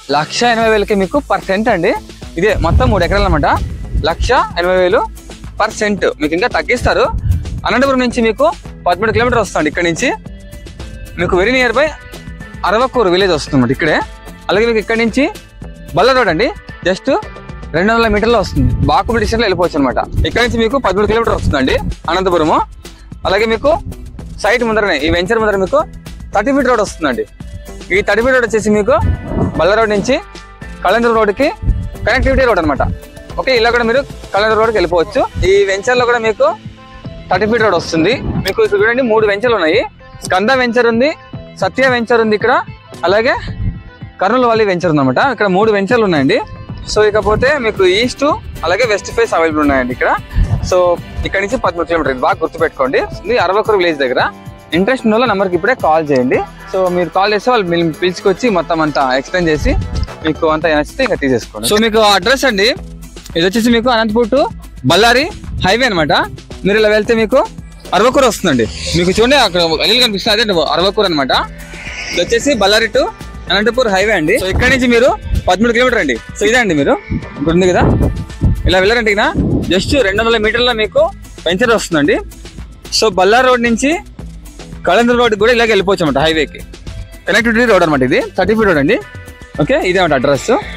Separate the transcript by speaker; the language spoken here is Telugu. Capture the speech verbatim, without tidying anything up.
Speaker 1: లక్ష ఎనభై వేలకి మీకు పర్ సెంట్ అండి. ఇదే మొత్తం మూడు ఎకరాలు అనమాట. లక్ష ఎనభై వేలు పర్ సెంట్ మీకు ఇంకా తగ్గిస్తారు. అనంతపురం నుంచి మీకు పదమూడు కిలోమీటర్ వస్తుంది. ఇక్కడ నుంచి మీకు very near by Aravakuru village వస్తుంది ఇక్కడే. అలాగే మీకు ఇక్కడ నుంచి బల్ల రోడ్ అండి, జస్ట్ రెండు వందల మీటర్లో వస్తుంది. బాకుపల్లి డిస్టెన్స్ లో వెళ్ళిపోవచ్చు అనమాట. ఇక్కడ నుంచి మీకు పదమూడు కిలోమీటర్ వస్తుందండి అనంతపురము. అలాగే మీకు సైట్ ముందరనే ఈ వెంచర్ ముందర మీకు థర్టీ ఫీట్ రోడ్ వస్తుందండి. ఈ థర్టీ ఫీట్ రోడ్ వచ్చేసి మీకు బల్ల రోడ్ నుంచి కళందూరు రోడ్కి కనెక్టివిటీ రోడ్ అనమాట. ఓకే, ఇలా కూడా మీరు కళందూరు రోడ్కి వెళ్ళిపోవచ్చు. ఈ వెంచర్ లో కూడా మీకు థర్టీ ఫీట్ రోడ్ వస్తుంది. మీకు ఇక్కడ చూడండి మూడు వెంచర్లు ఉన్నాయి. స్కంద వెంచర్ ఉంది, సత్య వెంచర్ ఉంది ఇక్కడ, అలాగే కర్నూలు వాలీ వెంచర్ ఉంది అనమాట. ఇక్కడ మూడు వెంచర్లు ఉన్నాయండి. సో ఇకపోతే మీకు ఈస్ట్ అలాగే వెస్ట్ ఫేస్ అవైలబుల్ ఉన్నాయండి ఇక్కడ. సో ఇక్కడ నుంచి పదమూడు కిలోమీటర్ బాగా గుర్తుపెట్టుకోండి. ఇది అరవకూరు విలేజ్ దగ్గర. ఇంట్రెస్ట్ ఉన్న వాళ్ళ నెంబర్కి ఇప్పుడే కాల్ చేయండి. సో మీరు కాల్ చేస్తే వాళ్ళు మీరు పిలుచుకొచ్చి మొత్తం అంతా ఎక్స్ప్లెయిన్ చేసి మీకు అంతా నచ్చితే ఇంకా తీసేసుకోండి. సో మీకు అడ్రస్ అండి, ఇది వచ్చేసి మీకు అనంతపూర్ టు బళ్ళారి హైవే అనమాట. మీరు ఇలా వెళ్తే మీకు అరవకూరు వస్తుందండి. మీకు చూడండి అక్కడ వెళ్ళి కనిపిస్తుంది, అదే అరవకూరు అనమాట. ఇది వచ్చేసి బళ్ళారి టు అనంతపూర్ హైవే అండి. సో ఇక్కడ నుంచి మీరు పదమూడు కిలోమీటర్ అండి. సో ఇదే అండి, మీరు ఇక్కడ ఉంది కదా, ఇలా వెళ్ళారంటే జస్ట్ రెండు వందల మీటర్ల మీకు వెంచర్ వస్తుందండి. సో బళ్ళారి రోడ్ నుంచి కళందూరు రోడ్ కూడా ఇలాగే వెళ్ళిపోవచ్చు అనమాట. హైవేకి కనెక్టివిటీ రోడ్ అనమాట. ఇది థర్టీ ఫీట్ రోడ్ అండి. ఓకే, ఇదే అనమాట అడ్రస్.